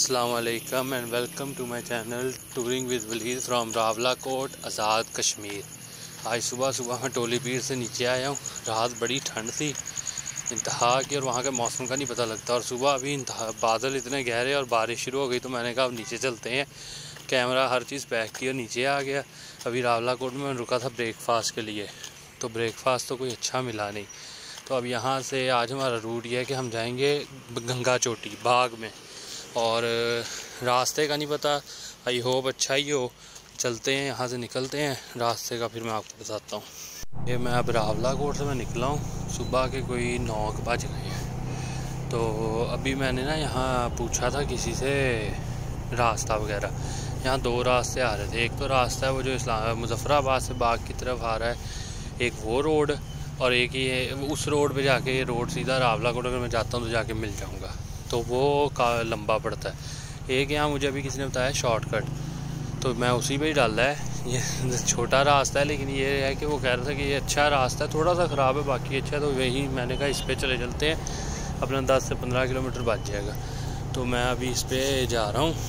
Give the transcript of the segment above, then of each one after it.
अस्सलामुअलैकुम and welcome to my channel touring with Waleed from Rawalakot Azad Kashmir. आज सुबह सुबह मैं टोली पीर से नीचे आया हूँ। रात बड़ी ठंड थी इंतहा की और वहाँ के मौसम का नहीं पता लगता, और सुबह अभी बादल इतने गहरे और बारिश शुरू हो गई तो मैंने कहा अब नीचे चलते हैं। कैमरा हर चीज़ पैक की और नीचे आ गया। अभी रावलाकोट में मैं रुका था ब्रेकफास्ट के लिए, तो ब्रेकफास्ट तो कोई अच्छा मिला नहीं। तो अब यहाँ से आज हमारा रूट ये है कि हम जाएंगे गंगा चोटी बाग में, और रास्ते का नहीं पता, आई होप अच्छा ही हो। चलते हैं, यहाँ से निकलते हैं। रास्ते का फिर मैं आपको बताता हूँ। ये मैं अब रावलाकोट से मैं निकला हूँ, सुबह के कोई 9 बज गए हैं। तो अभी मैंने ना यहाँ पूछा था किसी से रास्ता वगैरह। यहाँ 2 रास्ते आ रहे थे। एक तो रास्ता है वो जो मुजफ्फराबाद से बाग की तरफ आ रहा है, एक वो रोड, और एक ये उस रोड पे जाके ये रोड सीधा रावलाकोट अगर मैं जाता हूँ तो जाके मिल जाऊँगा, तो वो का लंबा पड़ता है। एक यहाँ मुझे अभी किसी ने बताया शॉर्टकट, तो मैं उसी पे ही डाला है। ये छोटा रास्ता है, लेकिन ये है कि वो कह रहा था कि ये अच्छा रास्ता है, थोड़ा सा ख़राब है बाकी अच्छा है। तो वही मैंने कहा इस पर चले चलते हैं, अपना 10 से 15 किलोमीटर बच जाएगा। तो मैं अभी इस पर जा रहा हूँ।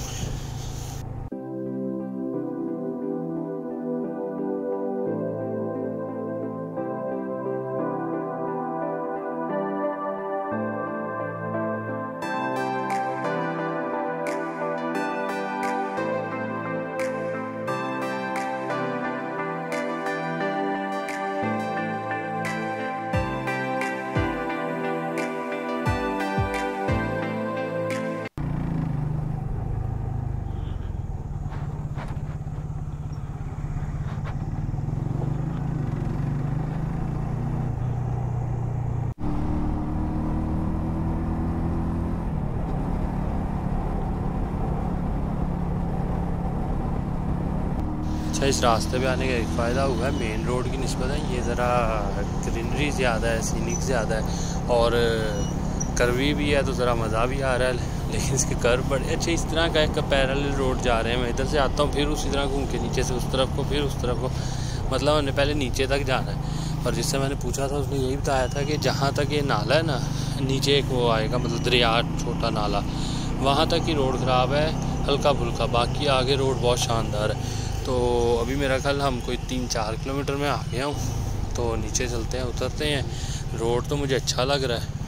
अच्छा, इस रास्ते पे आने का एक फ़ायदा हुआ है, मेन रोड की निस्बत है ये ज़रा ग्रीनरी ज़्यादा है, सीनिक ज़्यादा है, और कर्वी भी है, तो ज़रा मज़ा भी आ रहा है। लेकिन इसके कर्व बड़े अच्छे। इस तरह का एक पैरेलल रोड जा रहे हैं। मैं इधर से आता हूँ, फिर उसी तरह घूम के नीचे से उस तरफ को, फिर उस तरफ को, मतलब हमने पहले नीचे तक जाना है। और जिससे मैंने पूछा था उसने यही बताया था कि जहाँ तक ये नाला है ना, नीचे एक वो आएगा, मतलब दरिया, छोटा नाला, वहाँ तक ही रोड ख़राब है, हल्का फुल्का, बाकी आगे रोड बहुत शानदार है। तो अभी मेरा ख्याल हम कोई 3-4 किलोमीटर में आ गया हूँ, तो नीचे चलते हैं, उतरते हैं। रोड तो मुझे अच्छा लग रहा है।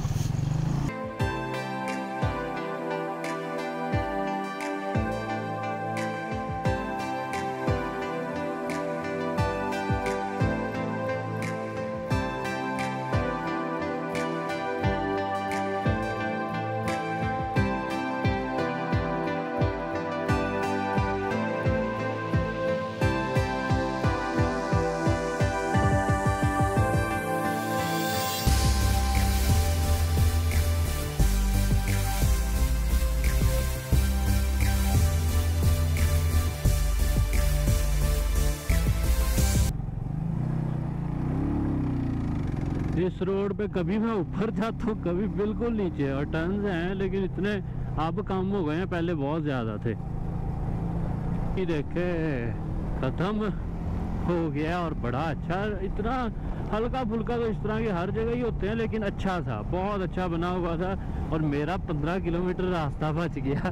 इस रोड पे कभी मैं ऊपर जाता हूँ, कभी बिल्कुल नीचे, और टर्न्स हैं लेकिन इतने अब कम हो गए हैं, पहले बहुत ज़्यादा थे। ये देखे ख़त्म हो गया, और बड़ा अच्छा, इतना हल्का फुल्का तो इस तरह के हर जगह ही होते हैं, लेकिन अच्छा था, बहुत अच्छा बना हुआ था। और मेरा 15 किलोमीटर रास्ता बच गया।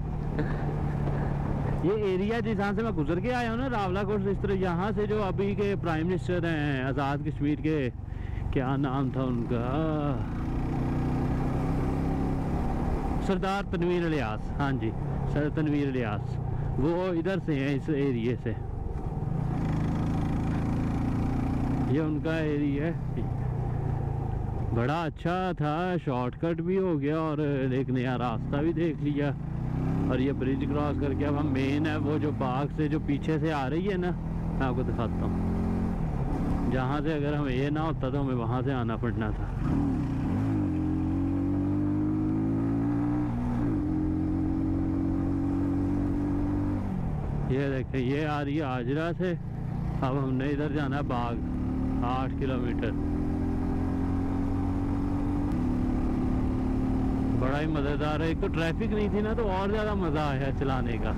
ये एरिया जहाँ से मैं गुजर के आया हूँ ना, रावलाकोट से, इस तरह यहाँ से जो अभी के प्राइम मिनिस्टर हैं आज़ाद कश्मीर के, क्या नाम था उनका, सरदार तनवीर इलियास, हाँ जी, सर तनवीर इलियास, वो इधर से हैं, इस एरिए से। ये उनका एरिया है, बड़ा अच्छा था, शॉर्टकट भी हो गया और एक नया रास्ता भी देख लिया। और ये ब्रिज क्रॉस करके अब हम मेन है, वो जो बाग से जो पीछे से आ रही है ना, मैं आपको दिखाता हूँ। जहाँ से अगर हमें ये ना होता तो हमें वहाँ से आना पड़ना था। ये देखें, ये आ रही है आजरा से, अब हमने इधर जाना है बाग, 8 किलोमीटर। बड़ा ही मज़ेदार है। एक तो ट्रैफिक नहीं थी ना, तो और ज़्यादा मज़ा आया चलाने का।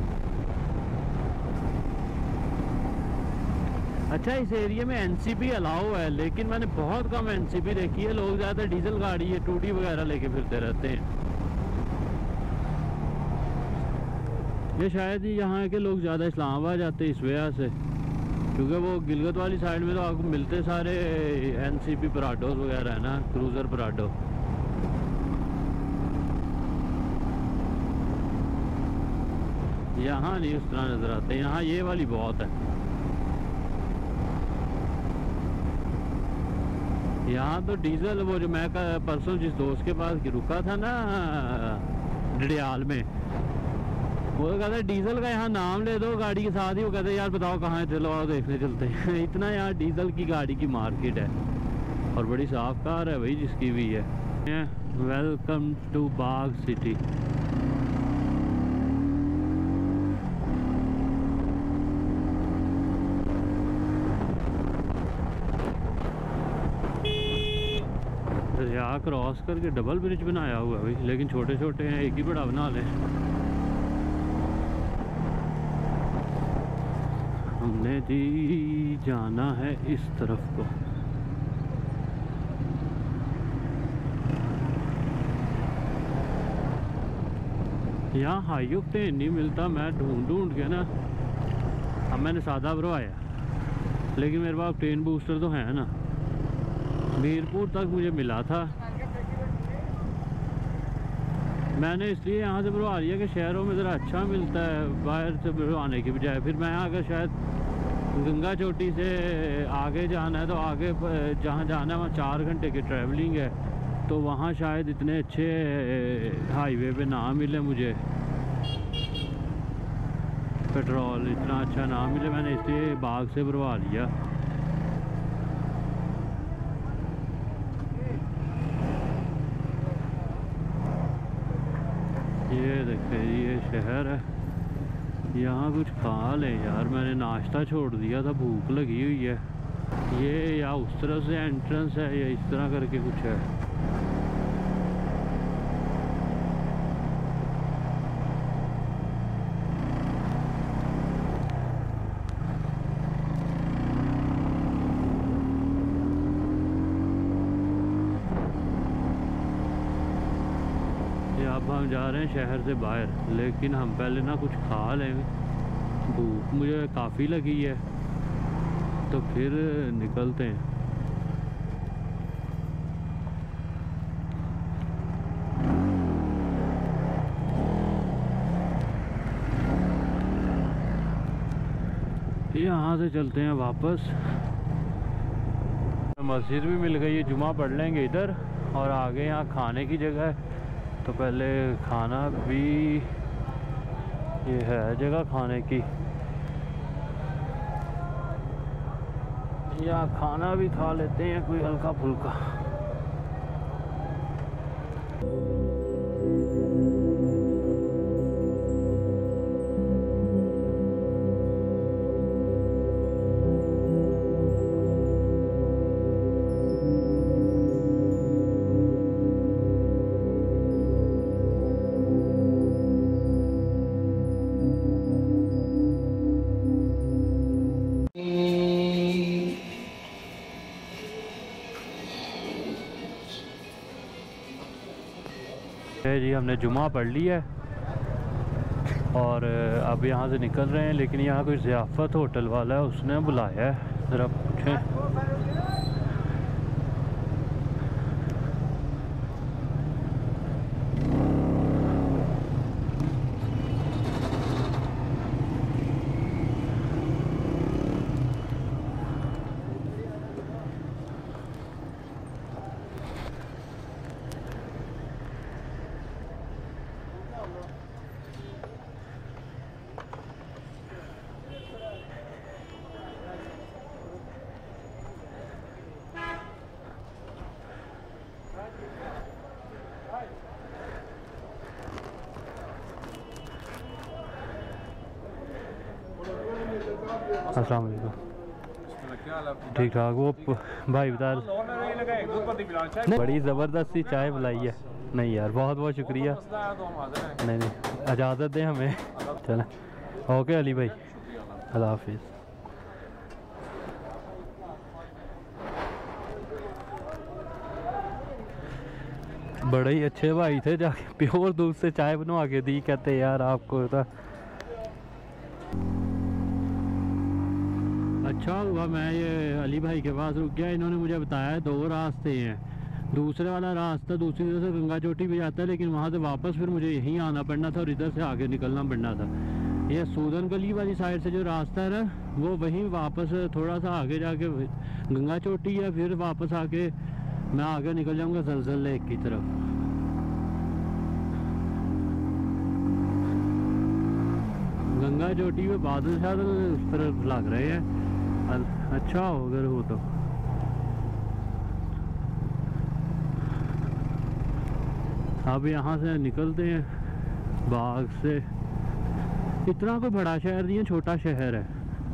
अच्छा, इस एरिया में एनसीपी अलाउ है, लेकिन मैंने बहुत कम एनसीपी देखी है। लोग ज़्यादा डीजल गाड़ी या टूटी वगैरह लेके फिरते रहते हैं। ये शायद ही यहाँ के लोग ज़्यादा इस्लामाबाद जाते इस वजह से, क्योंकि वो गिलगित वाली साइड में तो आपको मिलते सारे NCP पराडोज वगैरह है ना, क्रूज़र पराडो। यहाँ नहीं उस तरह नज़र आते, यहाँ ये वाली बहुत है। यहाँ तो डीजल, वो जो मैं परसों जिस दोस्त के पास रुका था ना डडियाल में, वो तो कहता है डीजल का यहाँ नाम ले दो गाड़ी के साथ ही, वो कहते हैं यार बताओ कहाँ है, चलो आओ देखने चलते हैं। इतना यहाँ डीजल की गाड़ी की मार्केट है, और बड़ी साफ कार है भाई जिसकी भी है। Welcome to Bagh city. दरिया क्रॉस करके डबल ब्रिज बनाया हुआ है भाई, लेकिन छोटे छोटे हैं, एक ही बड़ा बना लें। हमने जी जाना है इस तरफ को। यहाँ हाई ऑक्टेन नहीं मिलता, मैं ढूंढ के ना, अब मैंने सादा भरवाया, लेकिन मेरे पास ऑक्टेन बूस्टर तो है ना। मीरपुर तक मुझे मिला था, मैंने इसलिए यहाँ से भरवा लिया कि शहरों में ज़रा अच्छा मिलता है बाहर से भरवाने की बजाय। फिर मैं अगर शायद गंगा चोटी से आगे जाना है तो आगे जहाँ जाना है वहाँ 4 घंटे की ट्रैवलिंग है, तो वहाँ शायद इतने अच्छे हाईवे पे ना मिले मुझे, पेट्रोल इतना अच्छा ना मिले। मैंने इसलिए बाग से भरवा लिया। ये देखे ये शहर है, यहाँ कुछ खा लें यार, मैंने नाश्ता छोड़ दिया था, भूख लगी हुई है। ये या उस तरफ से एंट्रेंस है या इस तरह करके कुछ है। अब हम जा रहे हैं शहर से बाहर, लेकिन हम पहले ना कुछ खा लें, भूख मुझे काफ़ी लगी है, तो फिर निकलते हैं। यहाँ से चलते हैं वापस। मस्जिद भी मिल गई है, जुमा पढ़ लेंगे इधर, और आगे यहाँ खाने की जगह है, तो पहले खाना भी, ये है जगह खाने की, या खाना भी खा लेते हैं कोई हल्का फुल्का। जी हमने जुमा पढ़ ली है और अब यहाँ से निकल रहे हैं, लेकिन यहाँ कोई ज़ियाफ़त होटल वाला है, उसने बुलाया है, ज़रा पूछें। अस्सलाम वालेकुम। ठीक ठाक। वो भाई बता नहीं, बड़ी ज़बरदस्ती चाय बुलाई है। नहीं यार बहुत बहुत शुक्रिया। नहीं नहीं इजाज़त दें हमें। चलें ओके अली भाई, अल्लाह हाफिज़। बड़े ही अच्छे भाई थे, जाके प्योर दूध से चाय बनवा के दी। कहते यार आपको था अच्छा हुआ मैं ये अली भाई के पास रुक गया, इन्होंने मुझे बताया 2 रास्ते हैं। दूसरे वाला रास्ता दूसरी तरफ से गंगा चोटी भी जाता है, लेकिन वहाँ से वापस फिर मुझे यहीं आना पड़ना था और इधर से आगे निकलना पड़ना था। ये सूदन गली वाली साइड से जो रास्ता है ना, वो वहीं वापस थोड़ा सा आगे जाके गंगा चोटी है, फिर वापस आके मैं आगे निकल जाऊँगा जलजल लेक की तरफ। गंगा चोटी में बादल शादल उस तरफ लग रहे हैं, अच्छा हो अगर हो तो। अब यहाँ से निकलते हैं बाग से। इतना कोई बड़ा शहर नहीं है, छोटा शहर है।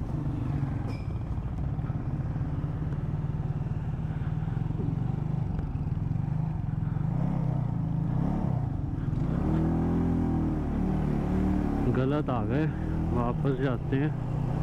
गलत आ गए, वापस जाते हैं।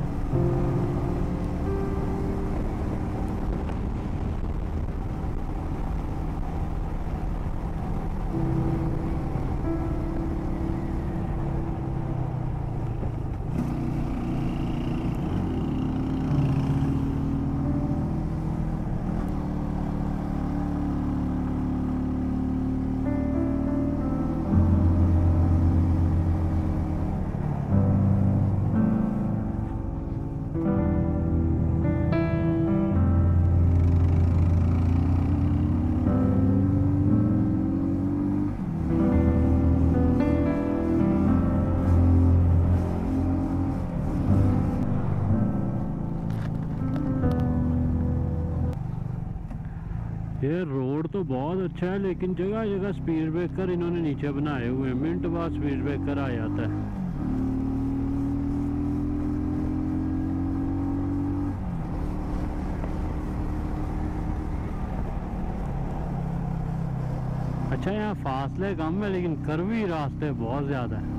ये रोड तो बहुत अच्छा है, लेकिन जगह जगह स्पीड ब्रेकर इन्होंने नीचे बनाए हुए हैं। मिनट बाद स्पीड ब्रेकर आ जाता है। अच्छा यहाँ फासले कम है, लेकिन कर्वी रास्ते बहुत ज़्यादा है।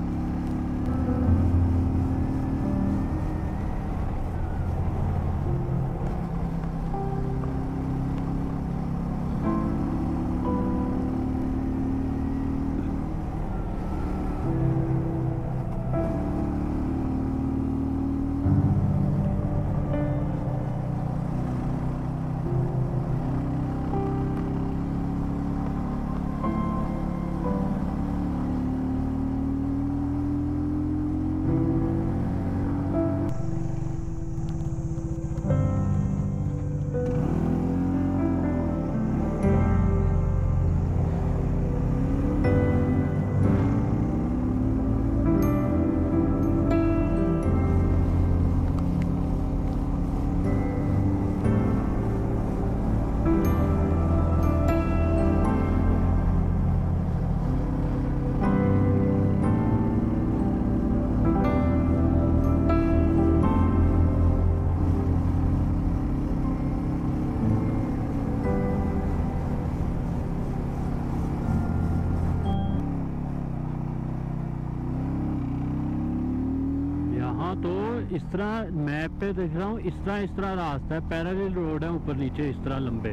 तो इस तरह मैप पे देख रहा हूँ, इस तरह रास्ता है, पैरेलल रोड है ऊपर नीचे इस तरह लंबे।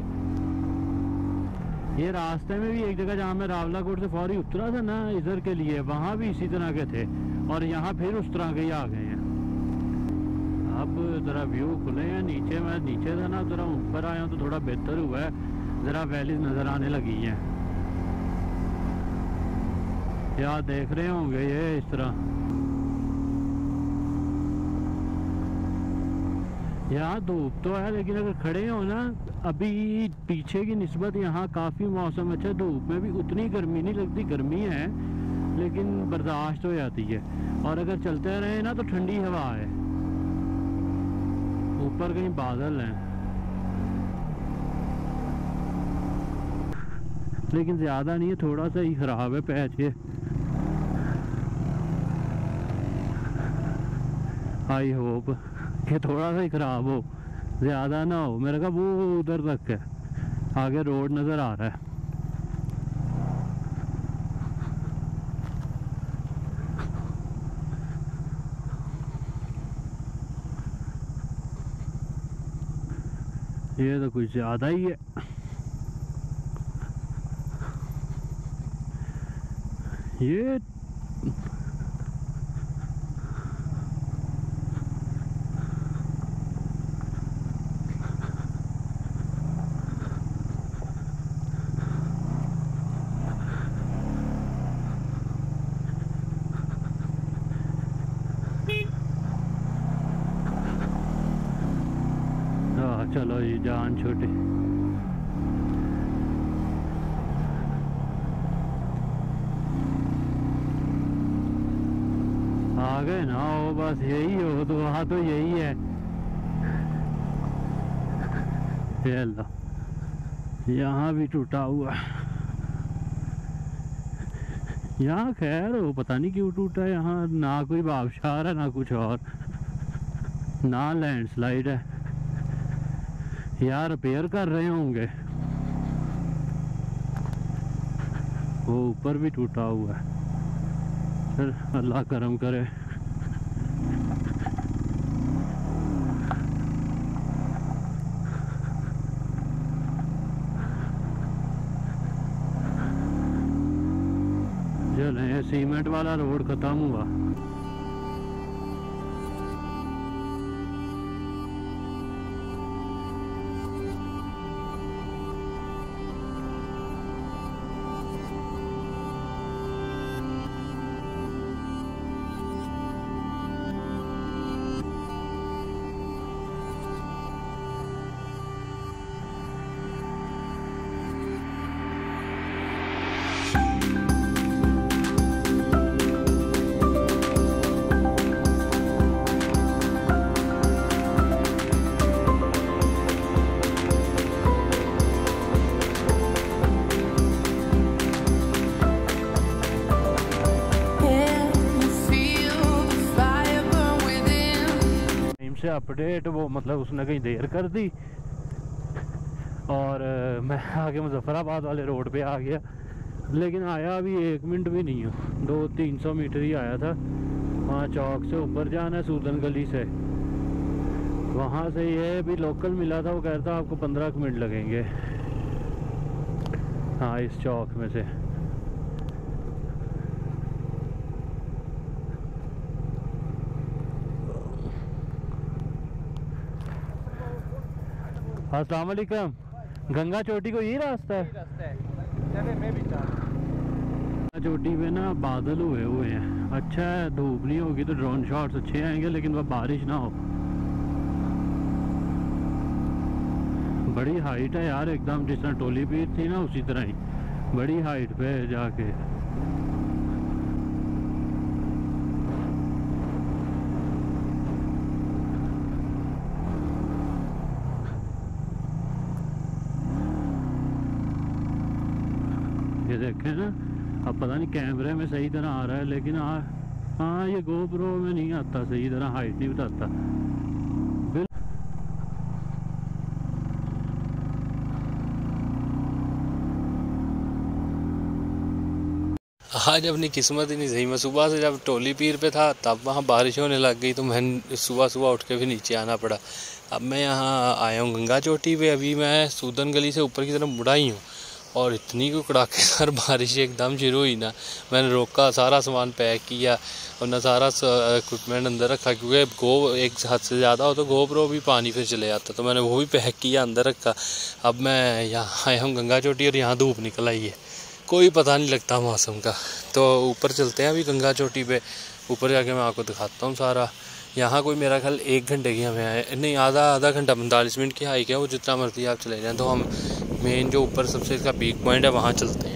ये रास्ते में भी एक जगह जहाँ मैं रावला कोट से फौरी उतरा था ना इधर के लिए, वहाँ भी इसी तरह के थे और यहाँ फिर उस तरह के ही आ गए हैं। अब ज़रा व्यू खुले हैं। नीचे मैं नीचे था ना, ज़रा ऊपर आया हूँ तो थोड़ा बेहतर हुआ है, ज़रा वैलीज नज़र आने लगी हैं। या देख रहे होंगे ये इस तरह। यहाँ धूप तो है, लेकिन अगर खड़े हो ना अभी पीछे की निस्बत यहाँ काफ़ी मौसम अच्छा। धूप में भी उतनी गर्मी नहीं लगती, गर्मी है लेकिन बर्दाश्त हो जाती है। और अगर चलते रहे ना तो ठंडी हवा है। ऊपर कहीं बादल हैं, लेकिन ज़्यादा नहीं है, थोड़ा सा ही ख़राब है पैच के। आई होप कि थोड़ा सा ही ख़राब हो, ज़्यादा ना हो। मेरे का वो उधर तक है, आगे रोड नज़र आ रहा है। ये तो कुछ ज़्यादा ही है। ये चलो जी जान छोटी। आ गए ना, वो बस यही हो तो वहाँ तो यही है। ये लो, यहाँ भी टूटा हुआ। यहाँ खैर वो पता नहीं क्यों टूटा। यहाँ ना कोई आबशार है ना कुछ और, ना लैंडस्लाइड है। यार रिपेयर कर रहे होंगे। वो ऊपर भी टूटा हुआ है। फिर अल्लाह करम करे। चले, सीमेंट वाला रोड खत्म हुआ। से अपडेट वो मतलब उसने कहीं देर कर दी और मैं आगे मुजफ्फराबाद वाले रोड पे आ गया। लेकिन आया अभी 1 मिनट भी नहीं हो, 200-300 मीटर ही आया था। वहाँ चौक से ऊपर जाना है सूदन गली से। वहाँ से ये भी लोकल मिला था, वो कह रहा था आपको 15 मिनट लगेंगे। हाँ इस चौक में से। अस्सलाम वालेकुम। गंगा चोटी को यही रास्ता है? चले मैं भी गंगा चोटी पे ना बादल हुए हैं। अच्छा है, धूप नहीं होगी तो ड्रोन शॉट्स अच्छे आएंगे, लेकिन वह बारिश ना हो। बड़ी हाइट है यार, एकदम जिस तरह टोली पीर थी ना उसी तरह ही बड़ी हाइट पे जाके। ये देखें ना, अब पता नहीं कैमरे में सही तरह आ रहा है, लेकिन हाँ ये गोप्रो में नहीं आता सही तरह, हाइट नहीं बताता। आज अपनी किस्मत ही नहीं सही। मैं सुबह से जब टोली पीर पे था तब वहाँ बारिश होने लग गई, तो मैं सुबह सुबह उठ के भी नीचे आना पड़ा। अब मैं यहाँ आया हूँ गंगा चोटी पे। अभी मैं सूदन गली से ऊपर की तरफ मुड़ा ही हूँ और इतनी को कड़ाकेदार बारिश एकदम शुरू हुई ना, मैंने रोका, सारा सामान पैक किया और ना सारा इक्विपमेंट अंदर रखा, क्योंकि एक हद से ज़्यादा हो तो गोप्रो भी पानी फिर चले जाता, तो मैंने वो भी पैक किया, अंदर रखा। अब मैं यहाँ आया हूँ गंगा चोटी और यहाँ धूप निकल आई है, कोई पता नहीं लगता मौसम का। तो ऊपर चलते हैं अभी गंगा चोटी पे। ऊपर जाके मैं आपको दिखाता हूँ सारा। यहाँ कोई मेरा ख्याल 1 घंटे की हमें आए, नहीं आधा घंटा 45 मिनट की हाइक है। वो जितना मर्जी आप चले जाएँ। तो हम मेन जो ऊपर सबसे इसका पीक पॉइंट है वहाँ चलते हैं।